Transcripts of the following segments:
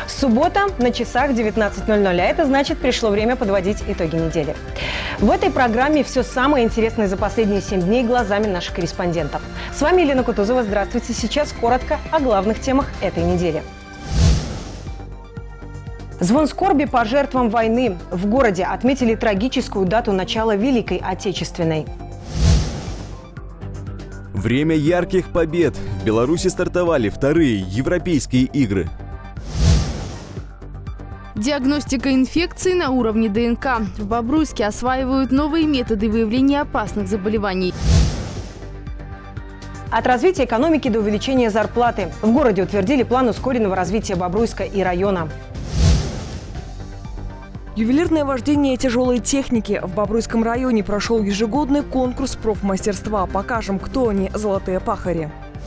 Суббота на часах 19:00, а это значит, пришло время подводить итоги недели. В этой программе все самое интересное за последние 7 дней глазами наших корреспондентов. С вами Елена Кутузова. Здравствуйте. Сейчас коротко о главных темах этой недели. Звон скорби по жертвам войны. В городе отметили трагическую дату начала Великой Отечественной. Время ярких побед. В Беларуси стартовали вторые европейские игры. Диагностика инфекций на уровне ДНК. В Бобруйске осваивают новые методы выявления опасных заболеваний. От развития экономики до увеличения зарплаты. В городе утвердили план ускоренного развития Бобруйска и района. Ювелирное вождение тяжелой техники. В Бобруйском районе прошел ежегодный конкурс профмастерства. Покажем, кто они, золотые пахари.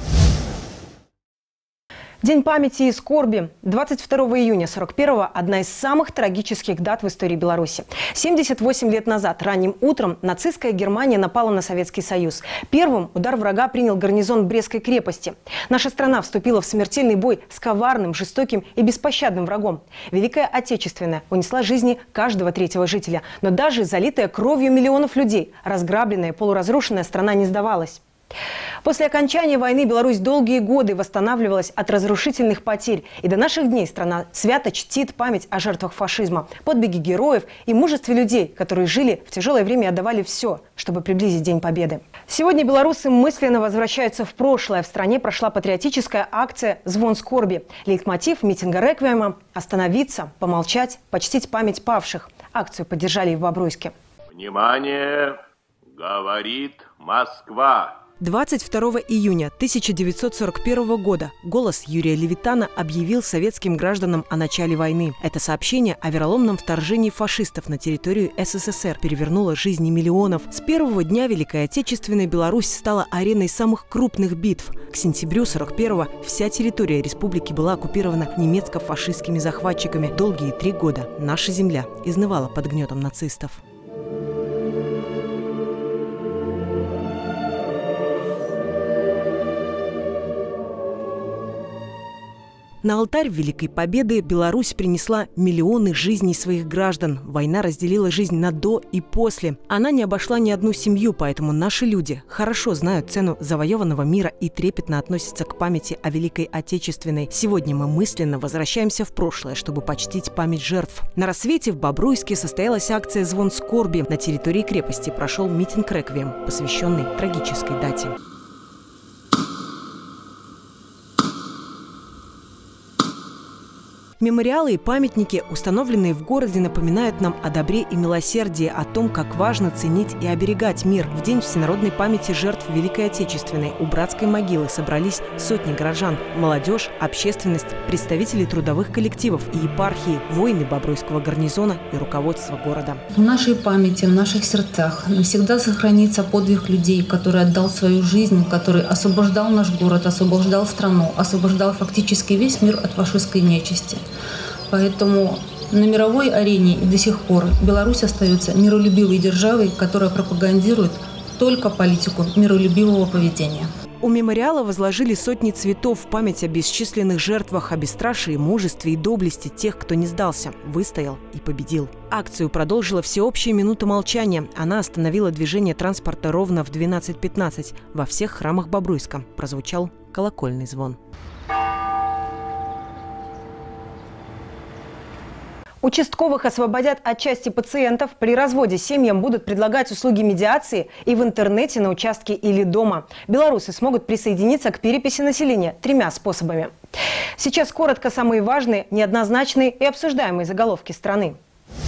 День памяти и скорби. 22 июня 41-го – одна из самых трагических дат в истории Беларуси. 78 лет назад, ранним утром, нацистская Германия напала на Советский Союз. Первым удар врага принял гарнизон Брестской крепости. Наша страна вступила в смертельный бой с коварным, жестоким и беспощадным врагом. Великая Отечественная унесла жизни каждого третьего жителя. Но даже залитая кровью миллионов людей, разграбленная, полуразрушенная страна не сдавалась. После окончания войны Беларусь долгие годы восстанавливалась от разрушительных потерь. И до наших дней страна свято чтит память о жертвах фашизма, подвиги героев и мужестве людей, которые жили в тяжелое время и отдавали все, чтобы приблизить День Победы. Сегодня белорусы мысленно возвращаются в прошлое. В стране прошла патриотическая акция «Звон скорби». Лейтмотив митинга реквиема – остановиться, помолчать, почтить память павших. Акцию поддержали и в Бобруйске. Внимание! Говорит Москва! 22 июня 1941 года голос Юрия Левитана объявил советским гражданам о начале войны. Это сообщение о вероломном вторжении фашистов на территорию СССР перевернуло жизни миллионов. С первого дня Великой Отечественной Беларусь стала ареной самых крупных битв. К сентябрю 41-го вся территория республики была оккупирована немецко-фашистскими захватчиками. Долгие 3 года наша земля изнывала под гнетом нацистов. На алтарь Великой Победы Беларусь принесла миллионы жизней своих граждан. Война разделила жизнь на до и после. Она не обошла ни одну семью, поэтому наши люди хорошо знают цену завоеванного мира и трепетно относятся к памяти о Великой Отечественной. Сегодня мы мысленно возвращаемся в прошлое, чтобы почтить память жертв. На рассвете в Бобруйске состоялась акция «Звон скорби». На территории крепости прошел митинг реквием, посвященный трагической дате. Мемориалы и памятники, установленные в городе, напоминают нам о добре и милосердии, о том, как важно ценить и оберегать мир. В День всенародной памяти жертв Великой Отечественной у братской могилы собрались сотни горожан, молодежь, общественность, представители трудовых коллективов и епархии, воины Бобруйского гарнизона и руководство города. В нашей памяти, в наших сердцах навсегда сохранится подвиг людей, который отдал свою жизнь, который освобождал наш город, освобождал страну, освобождал фактически весь мир от фашистской нечисти. Поэтому на мировой арене до сих пор Беларусь остается миролюбивой державой, которая пропагандирует только политику миролюбивого поведения. У мемориала возложили сотни цветов в память о бесчисленных жертвах, о бесстрашии, мужестве и доблести тех, кто не сдался, выстоял и победил. Акцию продолжила всеобщая минута молчания. Она остановила движение транспорта ровно в 12:15. Во всех храмах Бобруйска прозвучал колокольный звон. Участковых освободят от части пациентов. При разводе семьям будут предлагать услуги медиации и в интернете, на участке или дома. Белорусы смогут присоединиться к переписи населения 3 способами. Сейчас коротко самые важные, неоднозначные и обсуждаемые заголовки страны.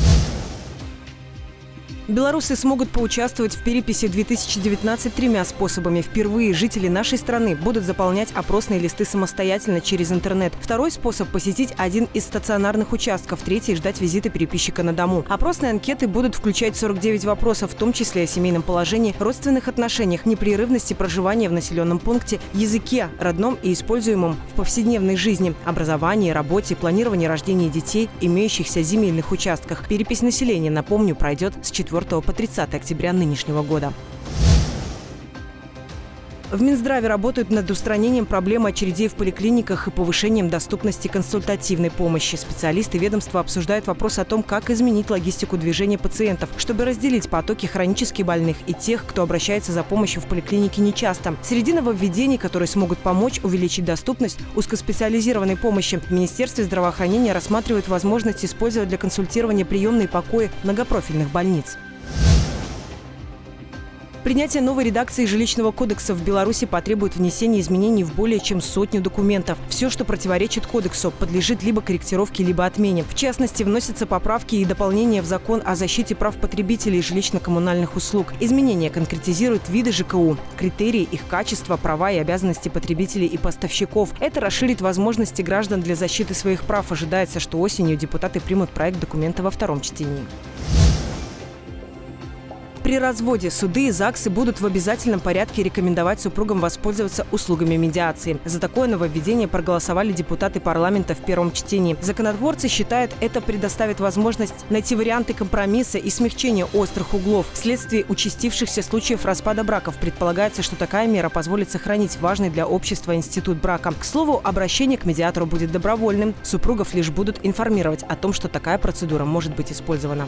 Белорусы смогут поучаствовать в переписи 2019 3 способами. Впервые жители нашей страны будут заполнять опросные листы самостоятельно через интернет. Второй способ – посетить один из стационарных участков. Третий – ждать визита переписчика на дому. Опросные анкеты будут включать 49 вопросов, в том числе о семейном положении, родственных отношениях, непрерывности проживания в населенном пункте, языке, родном и используемом в повседневной жизни, образовании, работе, планировании рождения детей, имеющихся земельных участках. Перепись населения, напомню, пройдет с 4 по 30 октября нынешнего года. В Минздраве работают над устранением проблемы очередей в поликлиниках и повышением доступности консультативной помощи. Специалисты ведомства обсуждают вопрос о том, как изменить логистику движения пациентов, чтобы разделить потоки хронически больных и тех, кто обращается за помощью в поликлинике нечасто. Среди нововведений, которые смогут помочь увеличить доступность узкоспециализированной помощи, в Министерстве здравоохранения рассматривают возможность использовать для консультирования приемные покои многопрофильных больниц. Принятие новой редакции жилищного кодекса в Беларуси потребует внесения изменений в более чем 100 документов. Все, что противоречит кодексу, подлежит либо корректировке, либо отмене. В частности, вносятся поправки и дополнения в закон о защите прав потребителей жилищно-коммунальных услуг. Изменения конкретизируют виды ЖКУ, критерии, их качество, права и обязанности потребителей и поставщиков. Это расширит возможности граждан для защиты своих прав. Ожидается, что осенью депутаты примут проект документа во втором чтении. При разводе суды и ЗАГСы будут в обязательном порядке рекомендовать супругам воспользоваться услугами медиации. За такое нововведение проголосовали депутаты парламента в первом чтении. Законотворцы считают, это предоставит возможность найти варианты компромисса и смягчения острых углов. Вследствие участившихся случаев распада браков предполагается, что такая мера позволит сохранить важный для общества институт брака. К слову, обращение к медиатору будет добровольным. Супругов лишь будут информировать о том, что такая процедура может быть использована.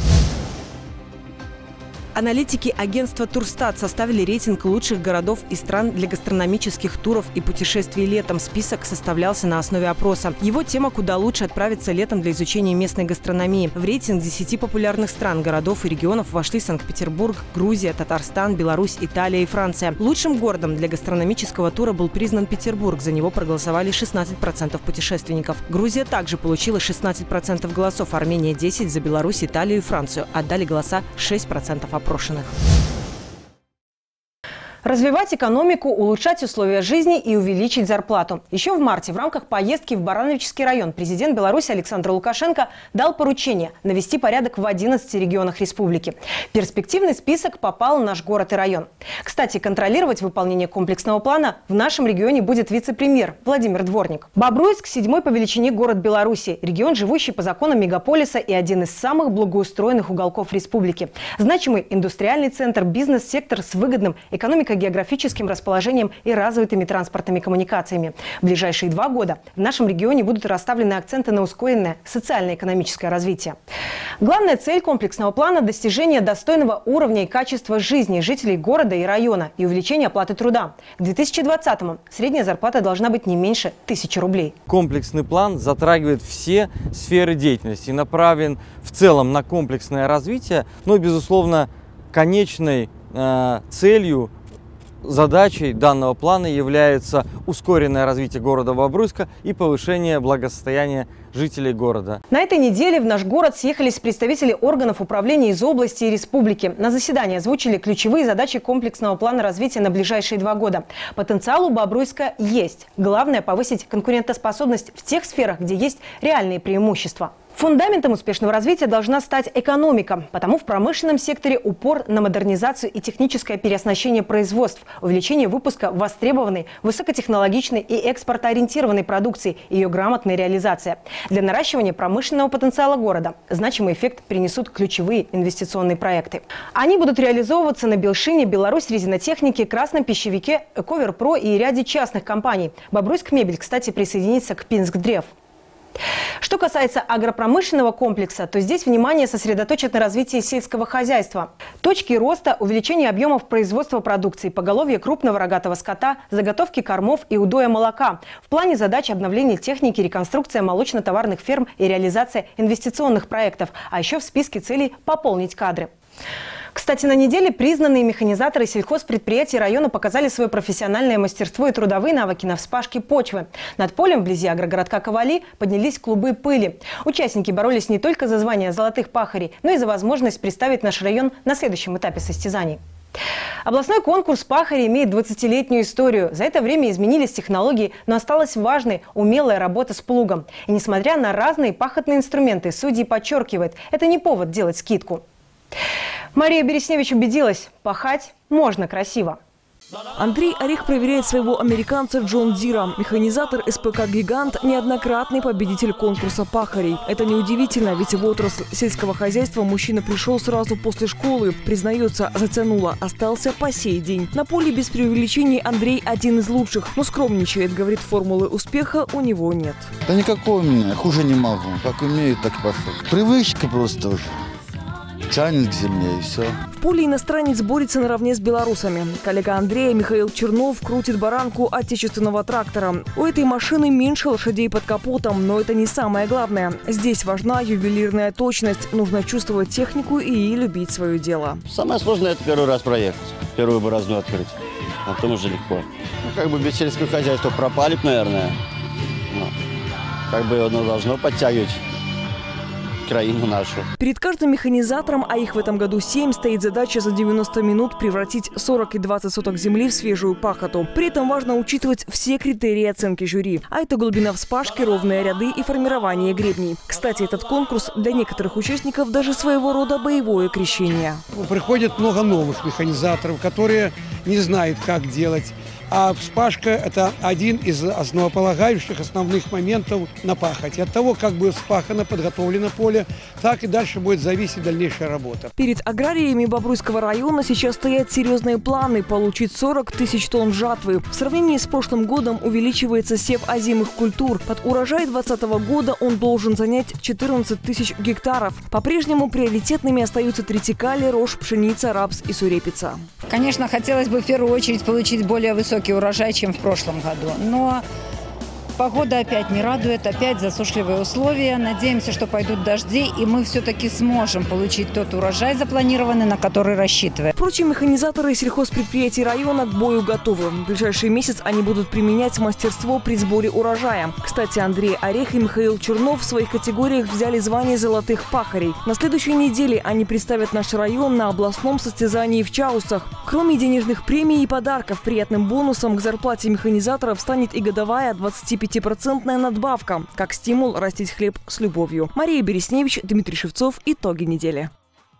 Аналитики агентства «Турстат» составили рейтинг лучших городов и стран для гастрономических туров и путешествий летом. Список составлялся на основе опроса. Его тема «Куда лучше отправиться летом для изучения местной гастрономии». В рейтинг 10 популярных стран, городов и регионов вошли Санкт-Петербург, Грузия, Татарстан, Беларусь, Италия и Франция. Лучшим городом для гастрономического тура был признан Петербург. За него проголосовали 16% путешественников. Грузия также получила 16% голосов, Армения – 10%, за Беларусь, Италию и Францию отдали голоса 6% опрошенных. Развивать экономику, улучшать условия жизни и увеличить зарплату. Еще в марте в рамках поездки в Барановичский район президент Беларуси Александр Лукашенко дал поручение навести порядок в 11 регионах республики. В перспективный список попал наш город и район. Кстати, контролировать выполнение комплексного плана в нашем регионе будет вице-премьер Владимир Дворник. Бобруйск – 7-й по величине город Беларуси. Регион, живущий по законам мегаполиса и один из самых благоустроенных уголков республики. Значимый индустриальный центр, бизнес-сектор с выгодным экономико-географическим расположением и развитыми транспортными коммуникациями. В ближайшие 2 года в нашем регионе будут расставлены акценты на ускоренное социально-экономическое развитие. Главная цель комплексного плана – достижение достойного уровня и качества жизни жителей города и района и увеличение оплаты труда. К 2020-му средняя зарплата должна быть не меньше 1000 рублей. Комплексный план затрагивает все сферы деятельности и направлен в целом на комплексное развитие, но, безусловно, конечной целью, задачей данного плана является ускоренное развитие города Бобруйска и повышение благосостояния жителей города. На этой неделе в наш город съехались представители органов управления из области и республики. На заседании озвучили ключевые задачи комплексного плана развития на ближайшие 2 года. Потенциал у Бобруйска есть. Главное – повысить конкурентоспособность в тех сферах, где есть реальные преимущества. Фундаментом успешного развития должна стать экономика. Потому в промышленном секторе упор на модернизацию и техническое переоснащение производств, увеличение выпуска востребованной, высокотехнологичной и экспортоориентированной продукции и ее грамотная реализация. Для наращивания промышленного потенциала города значимый эффект принесут ключевые инвестиционные проекты. Они будут реализовываться на Белшине, Беларусь резинотехнике, Красном пищевике, Коверпро и ряде частных компаний. Бобруйск Мебель, кстати, присоединится к Пинск-Древ. Что касается агропромышленного комплекса, то здесь внимание сосредоточат на развитии сельского хозяйства. Точки роста – увеличение объемов производства продукции, поголовье крупного рогатого скота, заготовки кормов и удоя молока. В плане задач обновление техники, реконструкция молочно-товарных ферм и реализация инвестиционных проектов. А еще в списке целей – пополнить кадры. Кстати, на неделе признанные механизаторы сельхозпредприятий района показали свое профессиональное мастерство и трудовые навыки на вспашке почвы. Над полем вблизи агрогородка Ковали поднялись клубы пыли. Участники боролись не только за звание золотых пахарей, но и за возможность представить наш район на следующем этапе состязаний. Областной конкурс пахарей имеет 20-летнюю историю. За это время изменились технологии, но осталась важной умелая работа с плугом. И несмотря на разные пахотные инструменты, судьи подчеркивают, это не повод делать скидку. Мария Бересневич убедилась – пахать можно красиво. Андрей Орех проверяет своего американца Джон Дира. Механизатор СПК «Гигант» – неоднократный победитель конкурса пахарей. Это неудивительно, ведь в отрасль сельского хозяйства мужчина пришел сразу после школы. Признается, затянуло, остался по сей день. На поле без преувеличений Андрей один из лучших, но скромничает. Говорит, формулы успеха у него нет. Да никакого у меня, хуже не могу. Как умею, так и пошел. Привычка просто уже. Тянет к земле и все. В поле иностранец борется наравне с белорусами. Коллега Андрея Михаил Чернов крутит баранку отечественного трактора. У этой машины меньше лошадей под капотом, но это не самое главное. Здесь важна ювелирная точность. Нужно чувствовать технику и любить свое дело. Самое сложное – это первый раз проехать, первую борозну открыть. А потом уже легко. Как бы без сельского хозяйства пропали, наверное. Как бы оно должно подтягивать краину нашу. Перед каждым механизатором, а их в этом году 7, стоит задача за 90 минут превратить 40 и 20 соток земли в свежую пахоту. При этом важно учитывать все критерии оценки жюри. А это глубина вспашки, ровные ряды и формирование гребней. Кстати, этот конкурс для некоторых участников даже своего рода боевое крещение. Приходит много новых механизаторов, которые не знают, как делать. А вспашка – это один из основополагающих основных моментов на пахоте. От того, как будет вспахано, подготовлено поле, так и дальше будет зависеть дальнейшая работа. Перед аграриями Бобруйского района сейчас стоят серьезные планы получить 40 тысяч тонн жатвы. В сравнении с прошлым годом увеличивается сев озимых культур. Под урожай 2020 года он должен занять 14 тысяч гектаров. По-прежнему приоритетными остаются тритикали, рожь, пшеница, рапс и сурепица. Конечно, хотелось бы в первую очередь получить более высокий урожай, чем в прошлом году. Но погода опять не радует, опять засушливые условия. Надеемся, что пойдут дожди, и мы все-таки сможем получить тот урожай запланированный, на который рассчитываем. Впрочем, механизаторы сельхозпредприятий района к бою готовы. В ближайший месяц они будут применять мастерство при сборе урожая. Кстати, Андрей Орех и Михаил Чернов в своих категориях взяли звание золотых пахарей. На следующей неделе они представят наш район на областном состязании в Чаусах. Кроме денежных премий и подарков, приятным бонусом к зарплате механизаторов станет и годовая 25% надбавка, как стимул растить хлеб с любовью. Мария Бересневич, Дмитрий Шевцов. Итоги недели.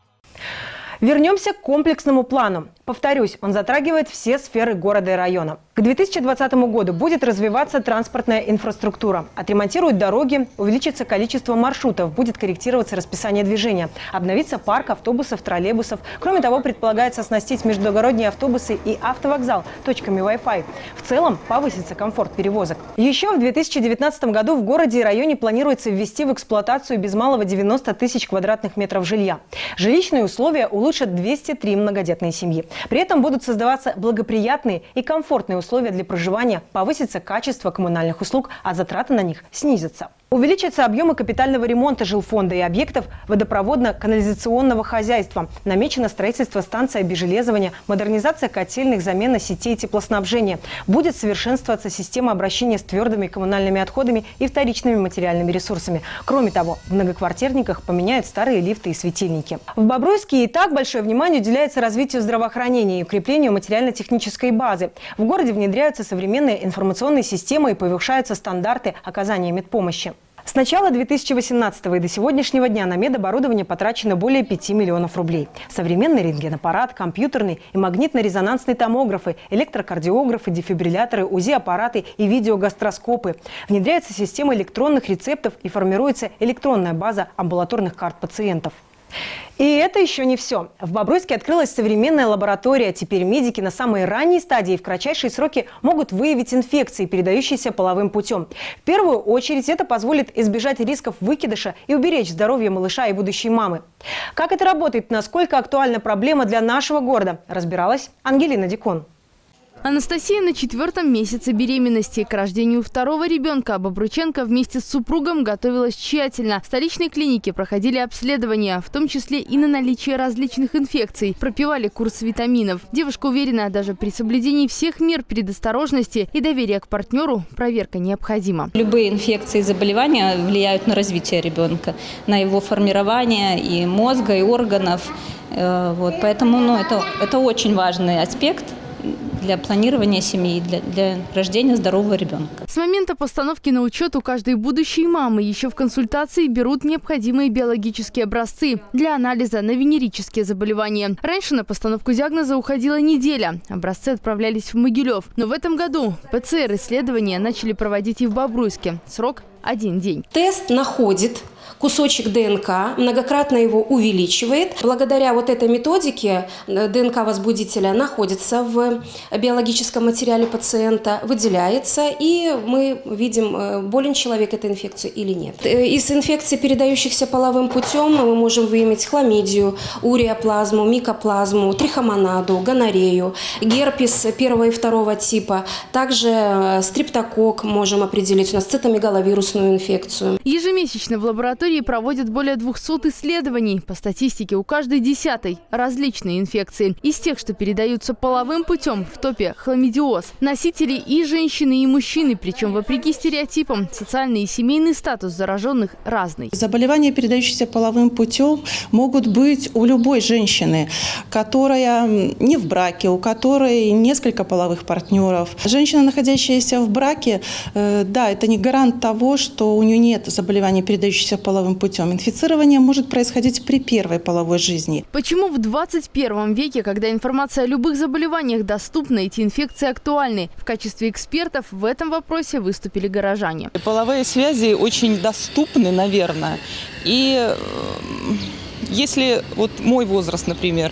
Вернемся к комплексному плану. Повторюсь, он затрагивает все сферы города и района. К 2020 году будет развиваться транспортная инфраструктура. Отремонтируют дороги, увеличится количество маршрутов, будет корректироваться расписание движения, обновится парк автобусов, троллейбусов. Кроме того, предполагается оснастить междугородние автобусы и автовокзал точками Wi-Fi. В целом повысится комфорт перевозок. Еще в 2019 году в городе и районе планируется ввести в эксплуатацию без малого 90 тысяч квадратных метров жилья. Жилищные условия улучшат 203 многодетные семьи. При этом будут создаваться благоприятные и комфортные условия для проживания, повысится качество коммунальных услуг, а затраты на них снизятся. Увеличатся объемы капитального ремонта жилфонда и объектов водопроводно-канализационного хозяйства. Намечено строительство станции обезжелезывания, модернизация котельных, замена сетей теплоснабжения. Будет совершенствоваться система обращения с твердыми коммунальными отходами и вторичными материальными ресурсами. Кроме того, в многоквартирниках поменяют старые лифты и светильники. В Бобруйске и так большое внимание уделяется развитию здравоохранения и укреплению материально-технической базы. В городе внедряются современные информационные системы и повышаются стандарты оказания медпомощи. С начала 2018 и до сегодняшнего дня на медоборудование потрачено более 5 миллионов рублей. Современный рентгенаппарат, компьютерный и магнитно-резонансные томографы, электрокардиографы, дефибрилляторы, УЗИ-аппараты и видеогастроскопы. Внедряется система электронных рецептов и формируется электронная база амбулаторных карт пациентов. И это еще не все. В Бобруйске открылась современная лаборатория. Теперь медики на самой ранней стадии в кратчайшие сроки могут выявить инфекции, передающиеся половым путем. В первую очередь это позволит избежать рисков выкидыша и уберечь здоровье малыша и будущей мамы. Как это работает, насколько актуальна проблема для нашего города, разбиралась Ангелина Дикон. Анастасия на 4-м месяце беременности. К рождению второго ребенка Бобруйченко вместе с супругом готовилась тщательно. В столичной клинике проходили обследования, в том числе и на наличие различных инфекций. Пропивали курс витаминов. Девушка уверена, даже при соблюдении всех мер предосторожности и доверия к партнеру проверка необходима. Любые инфекции и заболевания влияют на развитие ребенка, на его формирование и мозга, и органов. Поэтому это очень важный аспект. для планирования семьи, для рождения здорового ребенка. С момента постановки на учет у каждой будущей мамы еще в консультации берут необходимые биологические образцы для анализа на венерические заболевания. Раньше на постановку диагноза уходила неделя. Образцы отправлялись в Могилев. Но в этом году ПЦР-исследования начали проводить и в Бобруйске. Срок – 1 день. Тест находит кусочек ДНК, многократно его увеличивает. Благодаря вот этой методике ДНК возбудителя находится в биологическом материале пациента, выделяется, и мы видим, болен человек этой инфекцией или нет. Из инфекций, передающихся половым путем, мы можем выявить хламидию, уреоплазму, микоплазму, трихомонаду, гонорею, герпес 1 и 2 типа. Также стрептококк можем определить, у нас цитомегаловирусную инфекцию. Ежемесячно в лаборатории проводят более 200 исследований. По статистике, у каждой 10-й различные инфекции. Из тех, что передаются половым путем, в топе хламидиоз. Носители и женщины, и мужчины, причем вопреки стереотипам, социальный и семейный статус зараженных разный. Заболевания, передающиеся половым путем, могут быть у любой женщины, которая не в браке, у которой несколько половых партнеров. Женщина, находящаяся в браке, да, это не гарант того, что у нее нет заболеваний, передающихся половым путем. Инфицирование может происходить при первой половой жизни. Почему в 21 веке, когда информация о любых заболеваниях доступна, эти инфекции актуальны? В качестве экспертов в этом вопросе выступили горожане. Половые связи очень доступны, наверное. И если вот мой возраст, например,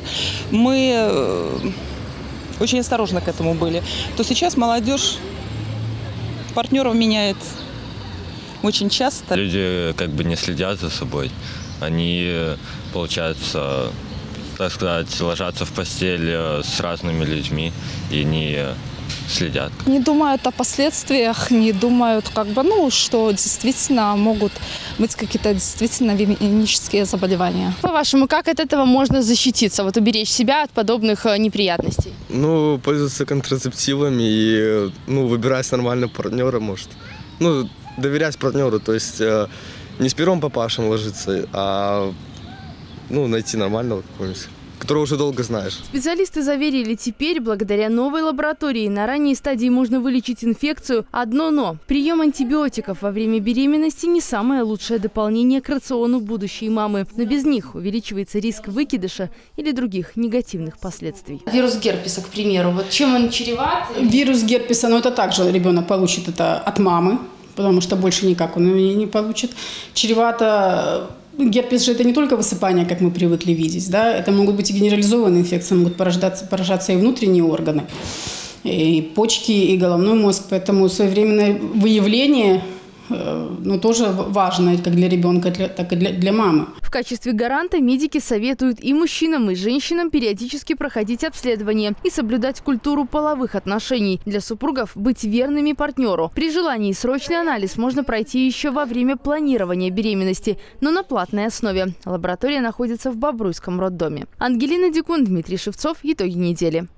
мы очень осторожно к этому были, то сейчас молодежь партнеров меняет очень часто. Люди как бы не следят за собой. Они, получается, так сказать, ложатся в постель с разными людьми и не следят. Не думают о последствиях, не думают, что действительно могут быть какие-то действительно венерические заболевания. По-вашему, как от этого можно защититься, уберечь себя от подобных неприятностей? Пользоваться контрацептивами и, выбирать нормального партнера, может. Доверять партнеру, то есть не с первым папашем ложиться, а найти нормального какого-нибудь, которого уже долго знаешь. Специалисты заверили, теперь, благодаря новой лаборатории, на ранней стадии можно вылечить инфекцию. Одно но. Прием антибиотиков во время беременности не самое лучшее дополнение к рациону будущей мамы. Но без них увеличивается риск выкидыша или других негативных последствий. Вирус герпеса, к примеру, чем он чреват? Вирус герпеса, это также ребенок получит это от мамы, потому что больше никак он ее не получит. Чревато. Герпес же это не только высыпание, как мы привыкли видеть, да, это могут быть и генерализованные инфекции, могут поражаться и внутренние органы, и почки, и головной мозг, поэтому своевременное выявление тоже важно как для ребенка, так и для мамы. В качестве гаранта медики советуют и мужчинам, и женщинам периодически проходить обследование и соблюдать культуру половых отношений. Для супругов быть верными партнеру. При желании срочный анализ можно пройти еще во время планирования беременности, но на платной основе. Лаборатория находится в Бобруйском роддоме. Ангелина Дикун, Дмитрий Шевцов. Итоги недели.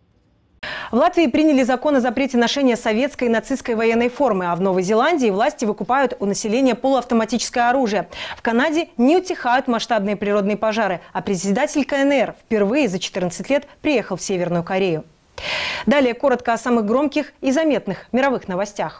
В Латвии приняли закон о запрете ношения советской и нацистской военной формы, а в Новой Зеландии власти выкупают у населения полуавтоматическое оружие. В Канаде не утихают масштабные природные пожары, а председатель КНР впервые за 14 лет приехал в Северную Корею. Далее коротко о самых громких и заметных мировых новостях.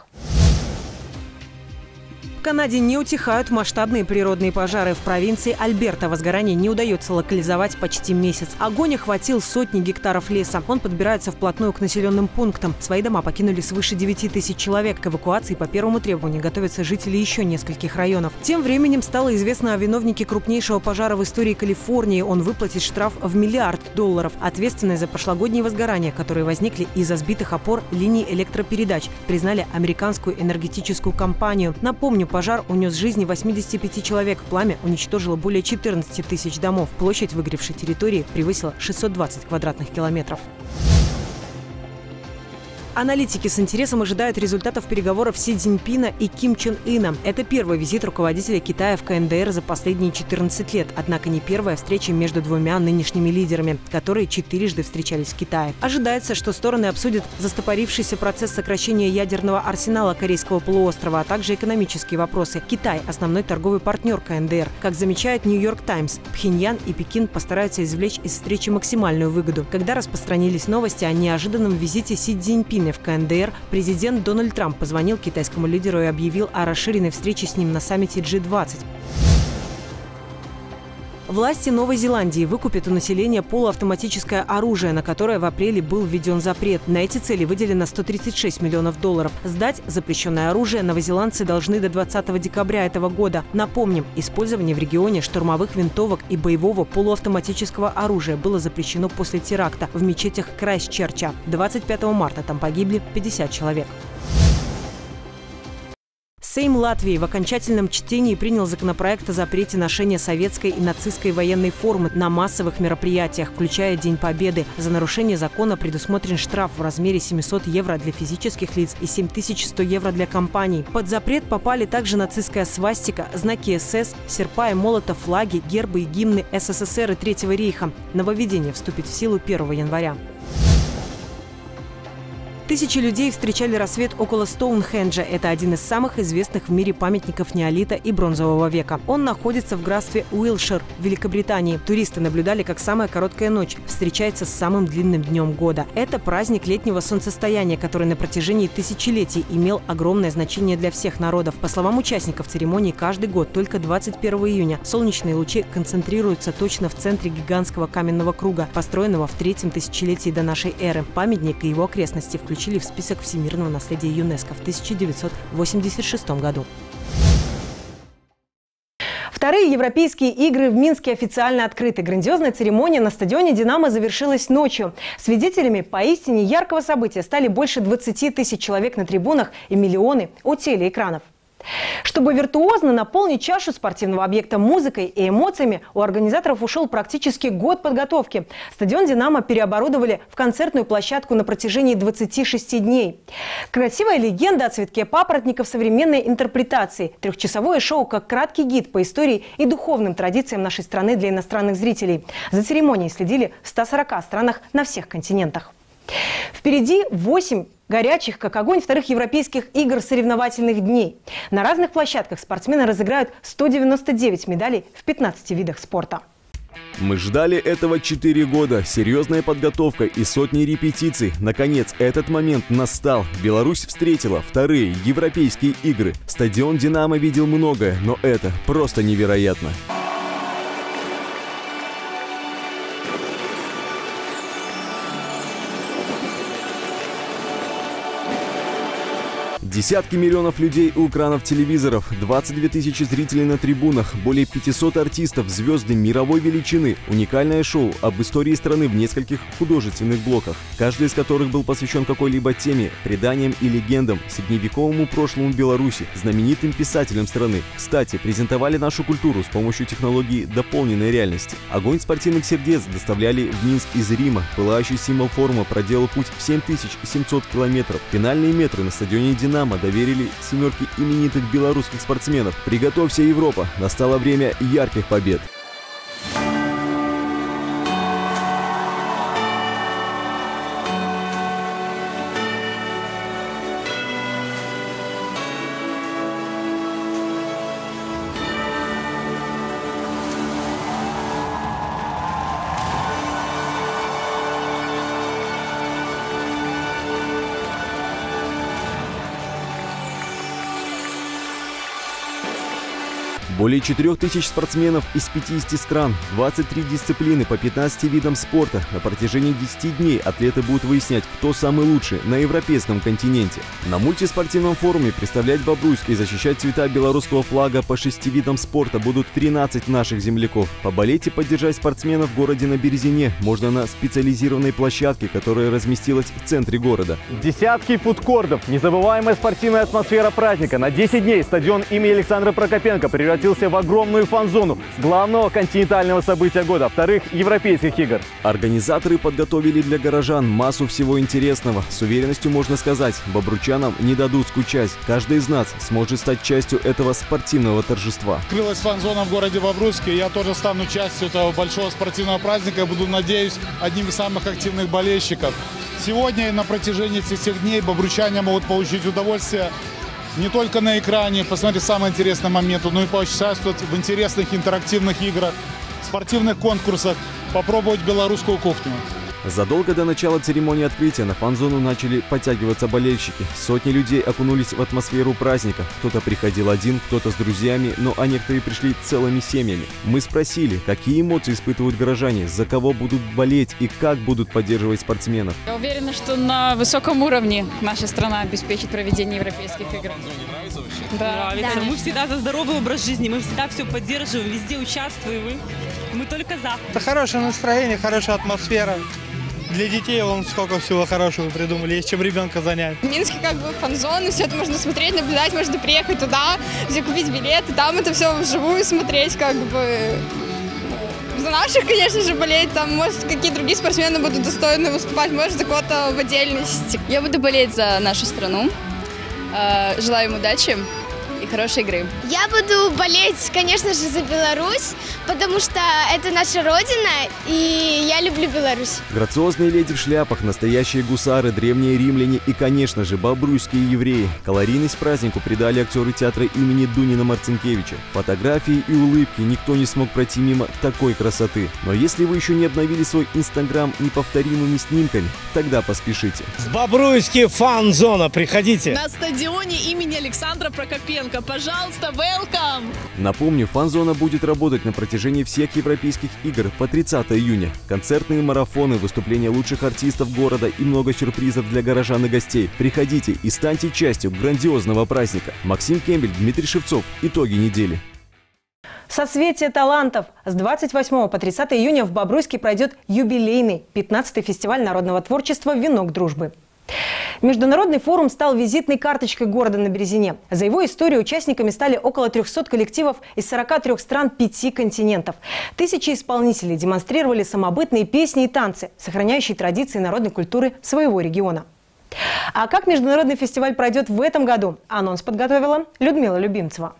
В Канаде не утихают масштабные природные пожары. В провинции Альберта возгорание не удается локализовать почти месяц. Огонь охватил сотни гектаров леса. Он подбирается вплотную к населенным пунктам. Свои дома покинули свыше 9 тысяч человек. К эвакуации по первому требованию готовятся жители еще нескольких районов. Тем временем стало известно о виновнике крупнейшего пожара в истории Калифорнии. Он выплатит штраф в $1 миллиард. Ответственность за прошлогодние возгорания, которые возникли из-за сбитых опор линий электропередач, признали американскую энергетическую компанию. Напомню, пожар унес жизни 85 человек. Пламя уничтожило более 14 тысяч домов. Площадь выгоревшей территории превысила 620 квадратных километров. Аналитики с интересом ожидают результатов переговоров Си Цзиньпина и Ким Чен Ына. Это первый визит руководителя Китая в КНДР за последние 14 лет. Однако не первая встреча между двумя нынешними лидерами, которые 4-жды встречались в Китае. Ожидается, что стороны обсудят застопорившийся процесс сокращения ядерного арсенала Корейского полуострова, а также экономические вопросы. Китай – основной торговый партнер КНДР. Как замечает Нью-Йорк Таймс, Пхеньян и Пекин постараются извлечь из встречи максимальную выгоду. Когда распространились новости о неожиданном визите Си Цзиньпина в КНДР, президент Дональд Трамп позвонил китайскому лидеру и объявил о расширенной встрече с ним на саммите G20. Власти Новой Зеландии выкупят у населения полуавтоматическое оружие, на которое в апреле был введен запрет. На эти цели выделено $136 миллионов. Сдать запрещенное оружие новозеландцы должны до 20 декабря этого года. Напомним, использование в регионе штурмовых винтовок и боевого полуавтоматического оружия было запрещено после теракта в мечетях Крайстчерча. 25 марта там погибли 50 человек. Сейм Латвии в окончательном чтении принял законопроект о запрете ношения советской и нацистской военной формы на массовых мероприятиях, включая День Победы. За нарушение закона предусмотрен штраф в размере 700 евро для физических лиц и 7100 евро для компаний. Под запрет попали также нацистская свастика, знаки СС, серпа и молота, флаги, гербы и гимны СССР и Третьего рейха. Нововведение вступит в силу 1 января. Тысячи людей встречали рассвет около Стоунхенджа. Это один из самых известных в мире памятников неолита и бронзового века. Он находится в графстве Уилтшир, Великобритании. Туристы наблюдали, как самая короткая ночь встречается с самым длинным днем года. Это праздник летнего солнцестояния, который на протяжении тысячелетий имел огромное значение для всех народов. По словам участников церемонии, каждый год только 21 июня солнечные лучи концентрируются точно в центре гигантского каменного круга, построенного в 3-м тысячелетии до нашей эры. Памятник и его окрестности включили в список всемирного наследия ЮНЕСКО в 1986 году. Вторые европейские игры в Минске официально открыты. Грандиозная церемония на стадионе «Динамо» завершилась ночью. Свидетелями поистине яркого события стали больше 20 тысяч человек на трибунах и миллионы у телеэкранов. Чтобы виртуозно наполнить чашу спортивного объекта музыкой и эмоциями, у организаторов ушел практически год подготовки. Стадион «Динамо» переоборудовали в концертную площадку на протяжении 26 дней. Красивая легенда о цветке папоротника в современной интерпретации. Трехчасовое шоу как краткий гид по истории и духовным традициям нашей страны для иностранных зрителей. За церемонией следили в 140 странах на всех континентах. Впереди 8 горячих, как огонь, вторых европейских игр соревновательных дней. На разных площадках спортсмены разыграют 199 медалей в 15 видах спорта. Мы ждали этого 4 года. Серьезная подготовка и сотни репетиций. Наконец, этот момент настал. Беларусь встретила вторые европейские игры. Стадион «Динамо» видел многое, но это просто невероятно. Десятки миллионов людей у экранов телевизоров, 22 тысячи зрителей на трибунах, более 500 артистов, звезды мировой величины. Уникальное шоу об истории страны в нескольких художественных блоках, каждый из которых был посвящен какой-либо теме, преданиям и легендам, средневековому прошлому Беларуси, знаменитым писателям страны. Кстати, презентовали нашу культуру с помощью технологии дополненной реальности. Огонь спортивных сердец доставляли в Минск из Рима. Пылающий символ форума проделал путь в 7700 километров. Финальные метры на стадионе «Динамо» доверили семерке именитых белорусских спортсменов. Приготовься, Европа! Настало время ярких побед! Более 4000 спортсменов из 50 стран, 23 дисциплины по 15 видам спорта. На протяжении 10 дней атлеты будут выяснять, кто самый лучший на европейском континенте. На мультиспортивном форуме представлять Бобруйск и защищать цвета белорусского флага по 6 видам спорта будут 13 наших земляков. Поболеть и поддержать спортсменов в городе на Березине можно на специализированной площадке, которая разместилась в центре города. Десятки фудкортов, незабываемая спортивная атмосфера праздника. На 10 дней стадион имени Александра Прокопенко превратился превратился в огромную фан-зону главного континентального события года, вторых европейских игр. Организаторы подготовили для горожан массу всего интересного. С уверенностью можно сказать, бобручанам не дадут скучать. Каждый из нас сможет стать частью этого спортивного торжества. Открылась фан-зона в городе Бобруйске. Я тоже стану частью этого большого спортивного праздника. Буду, надеюсь, одним из самых активных болельщиков. Сегодня и на протяжении всех дней бобручане могут получить удовольствие не только на экране, посмотреть самые интересные моменты, но и поучаствовать в интересных интерактивных играх, спортивных конкурсах, попробовать белорусскую кухню. Задолго до начала церемонии открытия на фан-зону начали подтягиваться болельщики. Сотни людей окунулись в атмосферу праздника. Кто-то приходил один, кто-то с друзьями, а некоторые пришли целыми семьями. Мы спросили, какие эмоции испытывают горожане, за кого будут болеть и как будут поддерживать спортсменов. Я уверена, что на высоком уровне наша страна обеспечит проведение европейских игр. Да. Нравится. Мы всегда за здоровый образ жизни, мы всегда все поддерживаем, везде участвуем. Мы только за. Это хорошее настроение, хорошая атмосфера. Для детей вон сколько всего хорошего придумали, есть чем ребенка занять. В Минске как бы фан-зоны, все это можно смотреть, наблюдать, можно приехать туда, где купить билеты, там это все вживую смотреть, как бы. За наших, конечно же, болеть, там, может, какие другие спортсмены будут достойны выступать, может, за кого-то в отдельности. Я буду болеть за нашу страну, желаю им удачи и хорошей игры. Я буду болеть, конечно же, за Беларусь, потому что это наша родина, и я люблю Беларусь. Грациозные леди в шляпах, настоящие гусары, древние римляне и, конечно же, бобруйские евреи. Калорийность празднику придали актеры театра имени Дунина Марцинкевича. Фотографии и улыбки, никто не смог пройти мимо такой красоты. Но если вы еще не обновили свой инстаграм неповторимыми снимками, тогда поспешите. В Бобруйске фан-зона, приходите! На стадионе имени Александра Прокопенко. Пожалуйста, welcome! Напомню, фан-зона будет работать на протяжении всех европейских игр по 30 июня. Концертные марафоны, выступления лучших артистов города и много сюрпризов для горожан и гостей. Приходите и станьте частью грандиозного праздника. Максим Кембель, Дмитрий Шевцов. Итоги недели. Соцветие талантов. С 28 по 30 июня в Бобруйске пройдет юбилейный 15-й фестиваль народного творчества «Венок дружбы». Международный форум стал визитной карточкой города на Березине. За его историю участниками стали около 300 коллективов из 43 стран 5 континентов. Тысячи исполнителей демонстрировали самобытные песни и танцы, сохраняющие традиции народной культуры своего региона. А как международный фестиваль пройдет в этом году? Анонс подготовила Людмила Любимцева.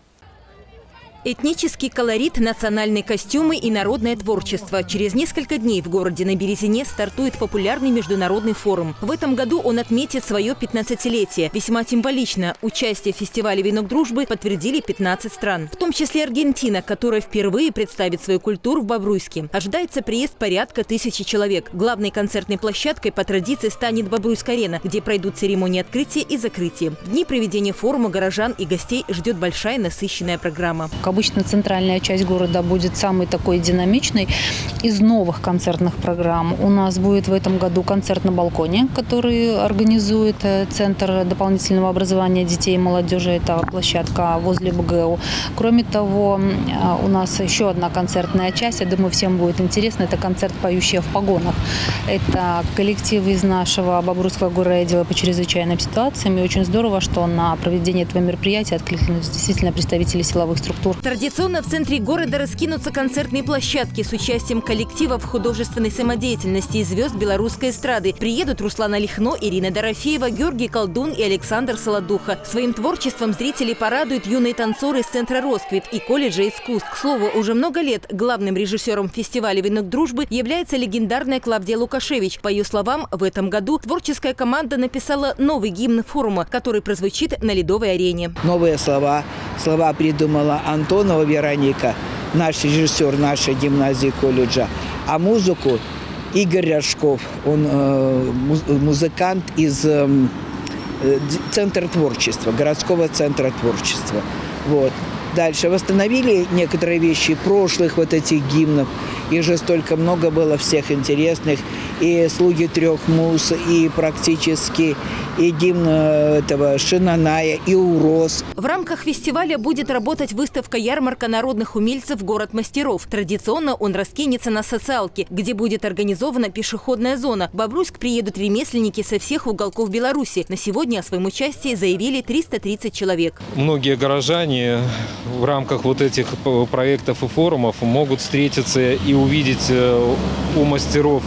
Этнический колорит, национальные костюмы и народное творчество. Через несколько дней в городе на Березине стартует популярный международный форум. В этом году он отметит свое 15-летие. Весьма символично. Участие в фестивале «Венок дружбы» подтвердили 15 стран. В том числе Аргентина, которая впервые представит свою культуру в Бобруйске. Ожидается приезд порядка 1000 человек. Главной концертной площадкой по традиции станет Бобруйск-арена, где пройдут церемонии открытия и закрытия. В дни проведения форума горожан и гостей ждет большая насыщенная программа. Обычно центральная часть города будет самой такой динамичной из новых концертных программ. У нас будет в этом году концерт на балконе, который организует Центр дополнительного образования детей и молодежи. Это площадка возле БГУ. Кроме того, у нас еще одна концертная часть. Я думаю, всем будет интересно. Это концерт «Поющие в погонах». Это коллектив из нашего Бобруйского городотдела по чрезвычайным ситуациям. И очень здорово, что на проведение этого мероприятия откликнулись действительно представители силовых структур. Традиционно в центре города раскинутся концертные площадки с участием коллективов художественной самодеятельности и звезд белорусской эстрады. Приедут Руслана Лихно, Ирина Дорофеева, Георгий Колдун и Александр Солодуха. Своим творчеством зрителей порадуют юные танцоры из Центра «Росквит» и колледжа искусств. К слову, уже много лет главным режиссером фестиваля «Венок дружбы» является легендарная Клавдия Лукашевич. По ее словам, в этом году творческая команда написала новый гимн форума, который прозвучит на Ледовой арене. Новые слова придумала Антонова Вероника, наш режиссер нашей гимназии колледжа. А музыку Игорь Рожков, он музыкант из Центра творчества, городского центра творчества. Вот. Дальше восстановили некоторые вещи прошлых вот этих гимнов Их же столько много было всех интересных. И «Слуги трех муз», и практически и гимн этого Шинаная, и «Урос». В рамках фестиваля будет работать выставка-ярмарка народных умельцев «Город мастеров». Традиционно он раскинется на социалке, где будет организована пешеходная зона. В Бобруйск приедут ремесленники со всех уголков Беларуси. На сегодня о своем участии заявили 330 человек. Многие горожане в рамках вот этих проектов и форумов могут встретиться и увидеть у мастеров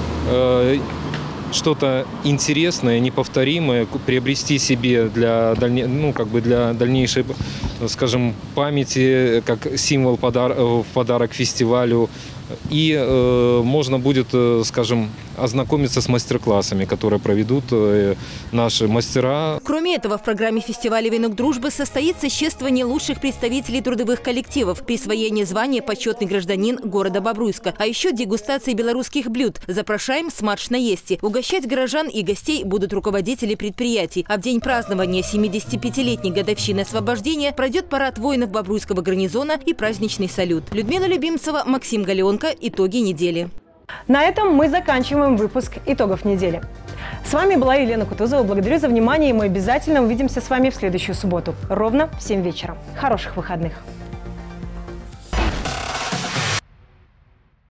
что-то интересное, неповторимое, приобрести себе для дальнейшей, скажем, памяти, как символ в подарок фестивалю. И можно будет, скажем, ознакомиться с мастер-классами, которые проведут наши мастера. Кроме этого, в программе фестиваля «Венок дружбы» состоится чествование лучших представителей трудовых коллективов, присвоение звания «Почетный гражданин» города Бобруйска, а еще дегустация белорусских блюд. Запрошаем «Смачно наести». Угощать горожан и гостей будут руководители предприятий. А в день празднования 75-летней годовщины освобождения пройдет парад воинов Бобруйского гарнизона и праздничный салют. Людмила Любимцева, Максим Галеонко. Итоги недели. На этом мы заканчиваем выпуск итогов недели. С вами была Елена Кутузова. Благодарю за внимание, и мы обязательно увидимся с вами в следующую субботу. Ровно в 7 вечера. Хороших выходных!